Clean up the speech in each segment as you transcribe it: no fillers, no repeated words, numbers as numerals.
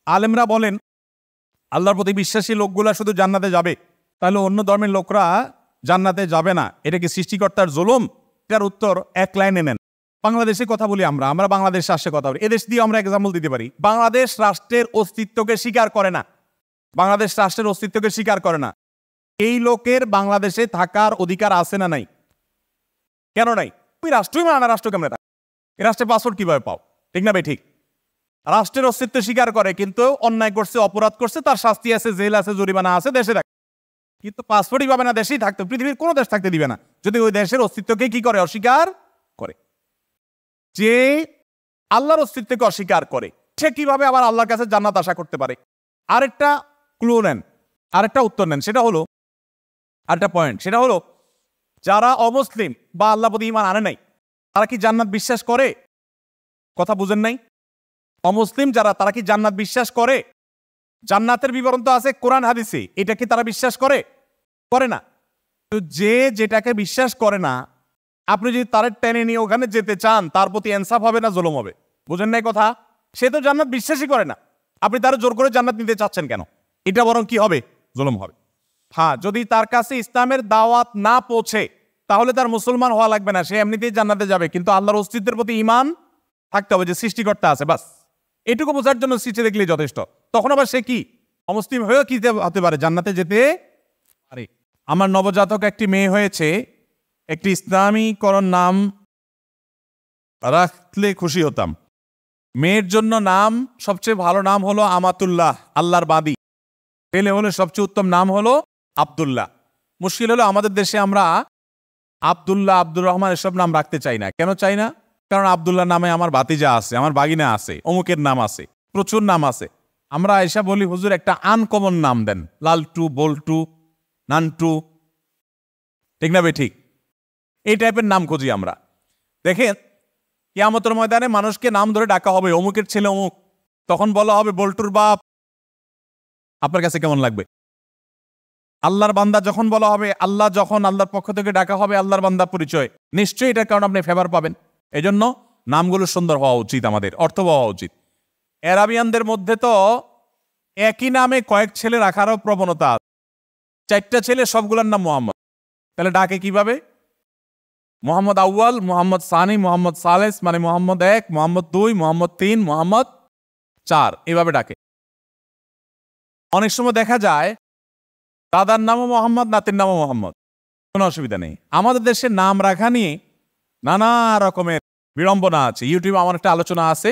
আলেমরা বলেন আল্লাহর প্রতি বিশ্বাসী লোকগুলা শুধু জান্নাতে যাবে, তাহলে অন্য ধর্মের লোকরা জান্নাতে যাবে না, এটা কি সৃষ্টিকর্তার জুলুম? এটার উত্তর এক লাইনে নেন। বাংলাদেশে কথা বলি, আমরা বাংলাদেশ রাষ্ট্রে কথা বলি, এদেশ দিয়ে আমরা এক্সাম্পল দিতে পারি। বাংলাদেশ রাষ্ট্রের অস্তিত্বকে স্বীকার করে না, বাংলাদেশ রাষ্ট্রের অস্তিত্বকে স্বীকার করে না। এই লোকের বাংলাদেশে থাকার অধিকার আছে না নাই? কেন নাই? তুই রাষ্ট্রই মানে না, রাষ্ট্র কেমনে থাকে? এই রাষ্ট্রে পাসপোর্ট কিভাবে পাও? ঠিক না ভাই? ঠিক। রাষ্ট্রের অস্তিত্ব স্বীকার করে, কিন্তু অন্যায় করছে, অপরাধ করছে, তার শাস্তি আছে, জেল আছে, জরিমানা আছে, দেশে থাকে, কিন্তু পাসপোর্টই পাবে না, দেশেই থাকতে, পৃথিবীর কোনো দেশ থাকতে দিবে না যদি ওই দেশের অস্তিত্বকে কি করে? অস্বীকার করে। যে আল্লাহর অস্তিত্বকে অস্বীকার করে, সে কিভাবে আবার আল্লাহর কাছে জান্নাত আশা করতে পারে? আরেকটা ক্লু নেন, আরেকটা উত্তর নেন, সেটা হলো, আরেকটা পয়েন্ট, সেটা হলো যারা অমুসলিম বা আল্লাহ প্রতি ঈমান আনে নাই, তারা কি জান্নাত বিশ্বাস করে? কথা বুঝেন নাই? অমুসলিম যারা, তারা কি জান্নাত বিশ্বাস করে? জান্নাতের বিবরণ তো আছে কোরআন হাদিসে, এটা কি তারা বিশ্বাস করে? করে না। তো যে যেটাকে বিশ্বাস করে না, আপনি যদি তার টেনে নিয়ে ওখানে যেতে চান, তার প্রতি ইনসাফ হবে না জুলুম হবে? বুঝেন নাই কথা? সে তো জান্নাত বিশ্বাসই করে না, আপনি তার জোর করে জান্নাত নিতে চাচ্ছেন কেন? এটা বরং কি হবে? জুলুম হবে। হ্যাঁ, যদি তার কাছে ইসলামের দাওয়াত না পৌঁছে, তাহলে তার মুসলমান হওয়া লাগবে না, সে এমনিতেই জান্নাতে যাবে, কিন্তু আল্লাহর অস্তিত্বের প্রতি ঈমান থাকতে হবে, যে সৃষ্টিকর্তা আছে, বাস এটুকু বোঝার জন্য সৃষ্টি দেখলেই যথেষ্ট। তখন আবার সে কি অমুসলিম হয়েও কি হতে পারে? জান্নাতে যেতে পারে। আমার নবজাতক একটি মেয়ে হয়েছে, একটি ইসলামীকরণ নাম রাখলে খুশি হতাম। মেয়ের জন্য নাম সবচেয়ে ভালো নাম হলো আমাতুল্লাহ, আল্লাহর বাদী। ছেলে হলে সবচেয়ে উত্তম নাম হলো আব্দুল্লাহ। মুশকিল হলো আমাদের দেশে আমরা আব্দুল্লাহ, আব্দুর রহমান এসব নাম রাখতে চাই না। কেন চাই না? কারণ আব্দুল্লাহ নামে আমার ভাতিজা আছে, আমার বাগিনা আছে, অমুকের নাম আছে, প্রচুর নাম আছে। আমরা এসা বলি, হুজুর একটা আনকমন নাম দেন, লালটু, বল্টু, নান্টু, ঠিক না ভাই? ঠিক। এই টাইপের নাম খুঁজি আমরা। দেখেন, কিয়ামতের ময়দানে মানুষকে নাম ধরে ডাকা হবে, অমুকের ছেলে অমুক, তখন বলা হবে বল্টুর বাপ। আপনার কাছে কেমন লাগবে? আল্লাহর বান্দা যখন বলা হবে, আল্লাহ যখন আল্লাহর পক্ষ থেকে ডাকা হবে আল্লাহর বান্দা পরিচয়, নিশ্চয়ই এটার কারণে আপনি ফেভার পাবেন। এই জন্য নামগুলো সুন্দর হওয়া উচিত, আমাদের অর্থ হওয়া উচিত। অ্যারাবিয়ানদের মধ্যে তো একই নামে কয়েক ছেলে রাখারও প্রবণতা আছে, 4টা ছেলে, সবগুলোর নাম মোহাম্মদ। তাহলে ডাকে কিভাবে? মোহাম্মদ আউয়াল, মোহাম্মদ সানি, মোহাম্মদ সালেস, মানে মোহাম্মদ 1, মোহাম্মদ 2, মোহাম্মদ 3, মোহাম্মদ 4, এভাবে ডাকে। অনেক সময় দেখা যায় দাদার নামও মোহাম্মদ, নাতির নামও মোহাম্মদ, কোনো অসুবিধা নেই। আমাদের দেশে নাম রাখা নিয়ে নানা রকমের বিড়ম্বনা আছে। ইউটিউবে আমার একটা আলোচনা আছে,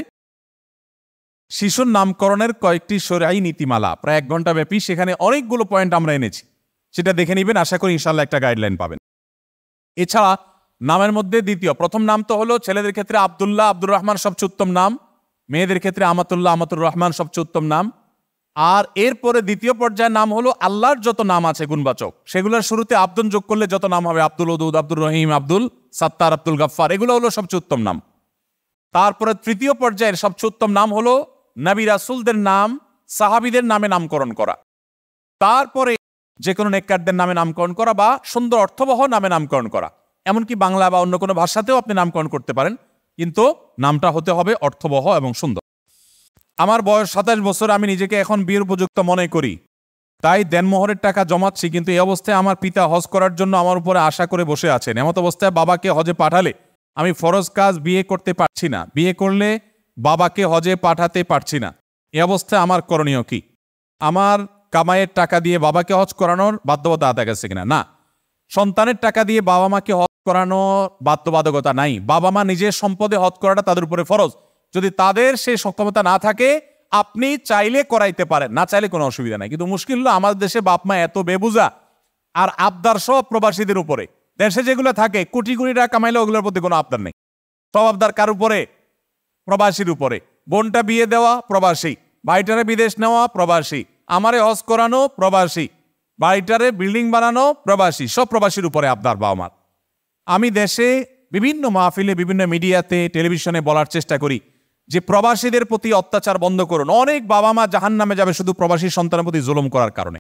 শিশুর নামকরণের কয়েকটি শরঈ নীতিমালা, প্রায় 1 ঘন্টা ব্যাপী। সেখানে অনেকগুলো পয়েন্ট আমরা এনেছি, সেটা দেখে নিবেন, আশা করি ইনশাল্লাহ একটা গাইডলাইন পাবেন। এছাড়া নামের মধ্যে প্রথম নাম তো হলো ছেলেদের ক্ষেত্রে আব্দুল্লাহ, আব্দুর রহমান সবচেয়ে উত্তম নাম। মেয়েদের ক্ষেত্রে আমাতুল্লাহ, আমাতুর রহমান সবচেয়ে উত্তম নাম। আর এরপরে দ্বিতীয় পর্যায়ের নাম হলো আল্লাহর যত নাম আছে গুণবাচক, সেগুলোর শুরুতে আব্দুন যোগ করলে যত নাম হবে, আব্দুল ওদুদ, আব্দুর রহিম, আব্দুল সাত্তার, আব্দুল গাফফার, এগুলো হলো সবচেয়ে উত্তম নাম। তারপরে তৃতীয় পর্যায়ের সবচেয়ে উত্তম নাম হলো নবী রাসূলদের নাম, সাহাবীদের নামে নামকরণ করা। তারপরে যে কোনো নেককারদের নামে নামকরণ করা বা সুন্দর অর্থবহ নামে নামকরণ করা। এমনকি বাংলা বা অন্য কোনো ভাষাতেও আপনি নামকরণ করতে পারেন, কিন্তু নামটা হতে হবে অর্থবহ এবং সুন্দর। আমার বয়স 27 বছর, আমি নিজেকে এখন বিয়ের উপযুক্ত মনে করি, তাই দেনমোহরের টাকা জমাচ্ছি। কিন্তু এই অবস্থায় আমার পিতা হজ করার জন্য আমার উপরে আশা করে বসে আছেন। এমত অবস্থায় বাবাকে হজে পাঠালে আমি ফরজ কাজ বিয়ে করতে পারছি না, বিয়ে করলে বাবাকে হজে পাঠাতে পারছি না। এই অবস্থায় আমার করণীয় কি? আমার কামাইয়ের টাকা দিয়ে বাবাকে হজ করানোর বাধ্যবাধকতা আদায় গেছে কিনা? না। সন্তানের টাকা দিয়ে বাবা মাকে হজ করানোর বাধ্যবাধকতা নাই। বাবা মা নিজের সম্পদে হজ করাটা তাদের উপরে ফরজ। যদি তাদের সেই সক্ষমতা না থাকে, আপনি চাইলে করাইতে পারেন, না চাইলে কোনো অসুবিধা নাই। কিন্তু মুশকিল হলো আমাদের দেশে বাপ মা এত বেবুজা আর আবদার সব প্রবাসীদের উপরে। দেশে যেগুলো থাকে কোটি কোটি টাকা কামাইলে ওগুলোর প্রতি কোনো আবদার নেই, সব আবদার কার উপরে? প্রবাসীর উপরে। বোনটা বিয়ে দেওয়া প্রবাসী, ভাইটারে বিদেশ নেওয়া প্রবাসী, আমারে হজ করানো প্রবাসী, বাড়িটারে বিল্ডিং বানানো প্রবাসী, সব প্রবাসীর উপরে আবদার বাবা মার। আমি দেশে বিভিন্ন মাহফিলে, বিভিন্ন মিডিয়াতে, টেলিভিশনে বলার চেষ্টা করি যে প্রবাসীদের প্রতি অত্যাচার বন্ধ করুন। অনেক বাবা মা জাহান্নামে যাবে শুধু প্রবাসী সন্তানের প্রতি জুলুম করার কারণে।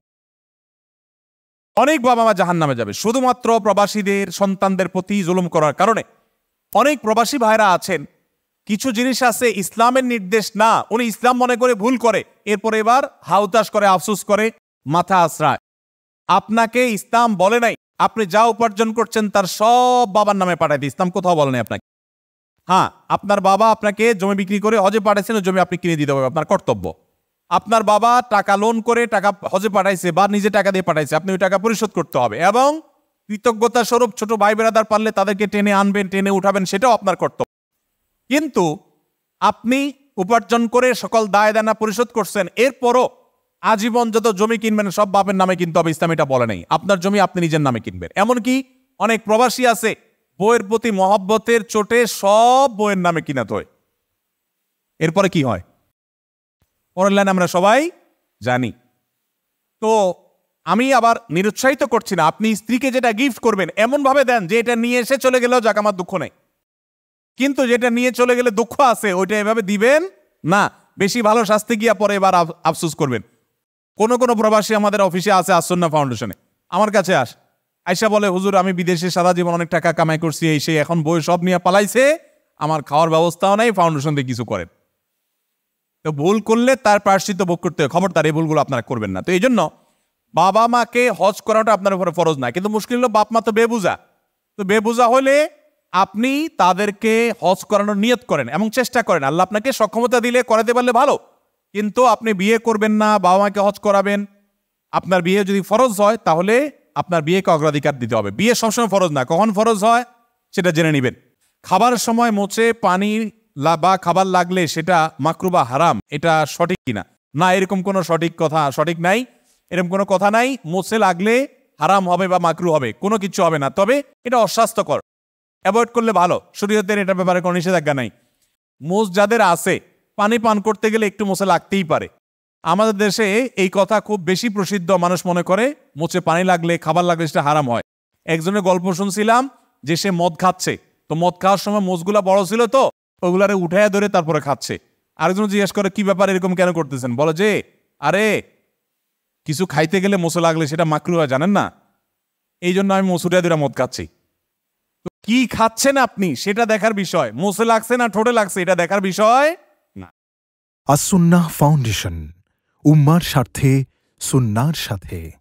অনেক বাবা মা জাহান্নামে যাবে শুধুমাত্র প্রবাসীদের সন্তানদের প্রতি জুলুম করার কারণে। অনেক প্রবাসী ভাইরা আছেন কিছু জিনিস আছে ইসলামের নির্দেশ না, উনি ইসলাম মনে করে ভুল করে, এরপর এবার হাউতাস করে, আফসোস করে, মাথা আশ্রায়। আপনাকে ইসলাম বলে নাই আপনি যা উপার্জন করছেন তার সব বাবার নামে পাঠাই দিই, ইসলাম কোথাও বলে নাই আপনাকে। হ্যাঁ, আপনার বাবা আপনাকে জমি বিক্রি করে হজে পাঠাইছেন, জমি আপনি কিনে দিতে হবে, আপনার কর্তব্য। আপনার বাবা টাকা লোন করে টাকা হজে পাঠাইছে বা নিজে টাকা দিয়ে পাঠাইছে, আপনি ওই টাকা পরিশোধ করতে হবে, এবং কৃতজ্ঞতা স্বরূপ ছোট ভাই বেড়াদার পারলে তাদেরকে টেনে আনবেন, টেনে উঠাবেন, সেটাও আপনার কর্তব্য। কিন্তু আপনি উপার্জন করে সকল দায় দানা পরিশোধ করছেন, এরপরও আজীবন যত জমি কিনবেন সব বাপের নামে কিনতে হবে, ইসলাম এটা বলে নেই। আপনার জমি আপনি নিজের নামে কিনবেন। এমনকি অনেক প্রবাসী আছে বইয়ের প্রতি মহব্বতের চোটে সব বইয়ের নামে কিনাতে হয়। এরপরে কি হয় পরের লাইন আমরা সবাই জানি। তো আমি আবার নিরুৎসাহিত করছি না, আপনি স্ত্রীকে যেটা গিফট করবেন এমন ভাবে দেন যে এটা নিয়ে এসে চলে গেলেও যাক আমার দুঃখ নেই, কিন্তু যেটা নিয়ে চলে গেলে দুঃখ আছে ওইটা এভাবে দিবেন না। বেশি ভালো শাস্তি গিয়া পরে এবার আফসোস করবেন। কোন কোন প্রবাসী আমাদের অফিসে আছে, as-sunnah ফাউন্ডেশনে, আমার কাছে আইসা বলে, হুজুর আমি বিদেশে সারা জীবন অনেক টাকা কামাই করছি, এই সেই, এখন বই সব নিয়ে পালাইছে, আমার খাওয়ার ব্যবস্থাও নাই, ফাউন্ডেশন দিয়ে কিছু করেন। তো ভুল করলে তার প্রায়শ্চিত্ত ভোগ করতে হয়, খবরদার এই ভুলগুলো আপনারা করবেন না। তো এই জন্য বাবা মাকে হজ করাটা আপনার উপরে ফরজ না, কিন্তু মুশকিল হলো বাপ মা তো বেবুঝা। তো বেবুঝা হলে আপনি তাদেরকে হজ করানোর নিয়ত করেন এবং চেষ্টা করেন, আল্লাহ আপনাকে সক্ষমতা দিলে করাতে পারলে ভালো, কিন্তু আপনি বিয়ে করবেন না, বাবা মাকে হজ করাবেন। আপনার বিয়ে যদি ফরজ হয় তাহলে আপনার বিয়েকে অগ্রাধিকার দিতে হবে। বিয়ে সবসময় ফরজ না, কখন ফরজ হয় সেটা জেনে নেবেন। খাবার সময় মোচে পানি বা খাবার লাগলে সেটা মাকরু বা হারাম, এটা সঠিক কিনা? না, এরকম কোনো সঠিক নাই, এরকম কোনো কথা নাই। মোচে লাগলে হারাম হবে বা মাকরু হবে, কোনো কিছু হবে না, তবে এটা অস্বাস্থ্যকর, অ্যাভয়েড করলে ভালো। শরীয়তের এটার ব্যাপারে কোনো নিষেধাজ্ঞা নাই। মোচ যাদের আছে, পানি পান করতে গেলে একটু মোচে লাগতেই পারে। আমাদের দেশে এই কথা খুব বেশি প্রসিদ্ধ, মানুষ মনে করে মোচে পানি লাগলে, খাবার লাগলে সেটা হারাম হয়। একজনের গল্প শুনছিলাম যে সে মদ খাচ্ছে, তো মদ খাওয়ার সময় মোচগুলা বড় ছিল, তো ওগুলারে উঠাইয়া ধরে তারপরে খাচ্ছে। আরেকজন জিজ্ঞেস করে কি ব্যাপার এরকম কেন করতেছেন? বলে যে আরে কিছু খাইতে গেলে মোচে লাগলে সেটা মাকরু হয়, জানেন না? এই জন্য আমি মোচ উঠাইয়া ধরে মদ খাচ্ছি। তো কি খাচ্ছেন আপনি সেটা দেখার বিষয়, মোচে লাগছে না ঠোঁটে লাগছে এটা দেখার বিষয় না। as-sunnah ফাউন্ডেশন, উম্মার স্বার্থে সুন্নাহর সাথে।